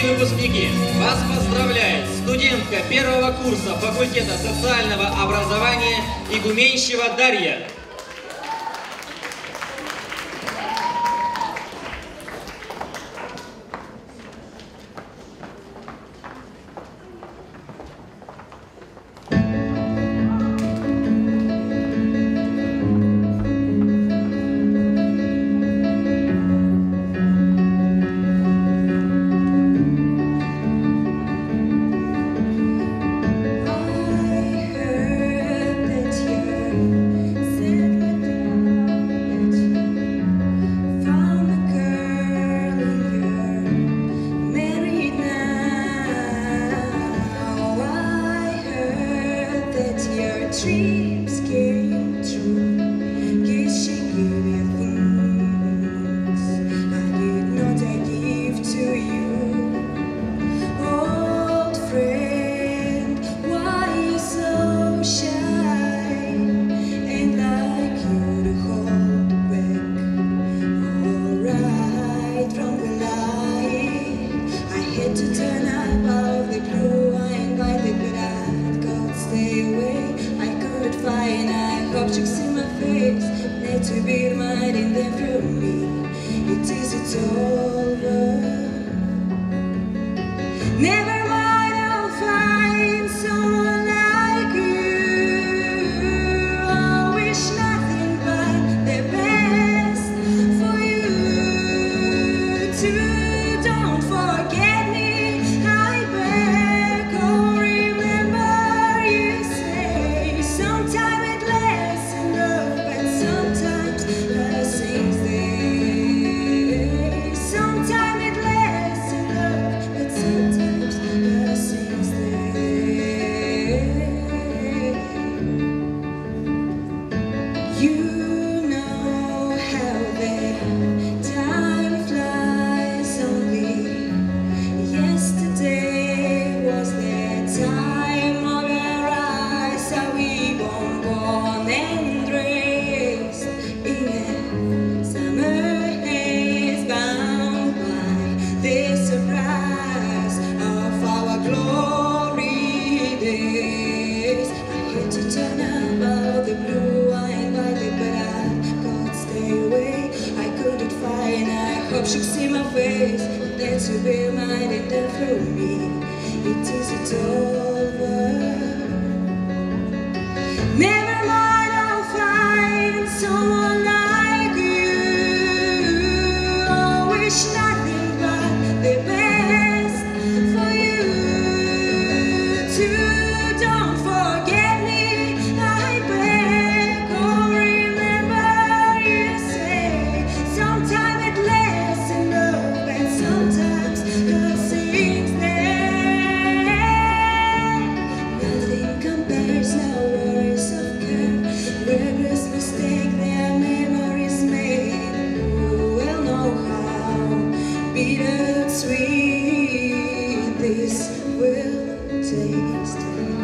Дорогие выпускники, вас поздравляет студентка первого курса факультета социального образования Игуменщева Дарья. Dreams came true. Guess she gave you things I did not I give to you. Old friend, why you so shy? Ain't like you to hold back. Alright, from the light, I had to turn up all the glue. I invited, but I could stay away. Fine, I objects in my face need to be reminding them from me. It is it's over. Never mind, I'll find someone like you. I wish nothing but the best for you too. Don't forget me, I beg. Oh, remember you say sometimes it lasts in love, but sometimes nothing's there. Sometimes it lasts in love, but sometimes nothing's there. You know how the time flies. Only yesterday was the time of our eyes. How we born and raised in a summer haze, bound by the surprise of our glory days. I had to turn up all the blue. I invited, but I could stay away. I couldn't find. I hope she'd see my face. That to be reminded that for me, it isn't over. Never mind, I'll find someone like you. I wish nothing but the best for you too. Don't forget me, I beg. Oh, remember you say sometimes it lasts in love, and sometimes nothing's there. Nothing compares, no worries of care. Regrets, mistake, their memories made. Who will know how bitter sweet this will taste?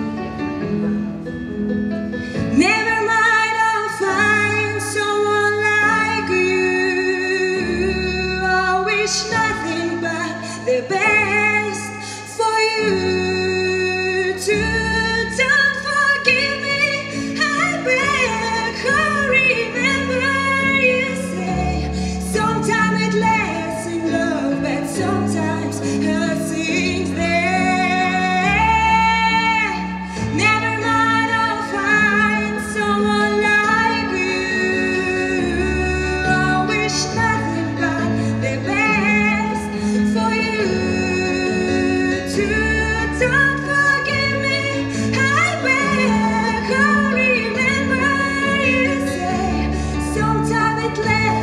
Never mind, I'll find someone like you. I wish nothing but the best for you too. Don't forgive me, I beg. Oh, remember you say sometimes it lasts in love, but sometimes nothing's there. Never mind, I'll find someone like you. I wish nothing but the best for you too. Don't forgive me, I beg. Oh, remember you say sometimes it lasts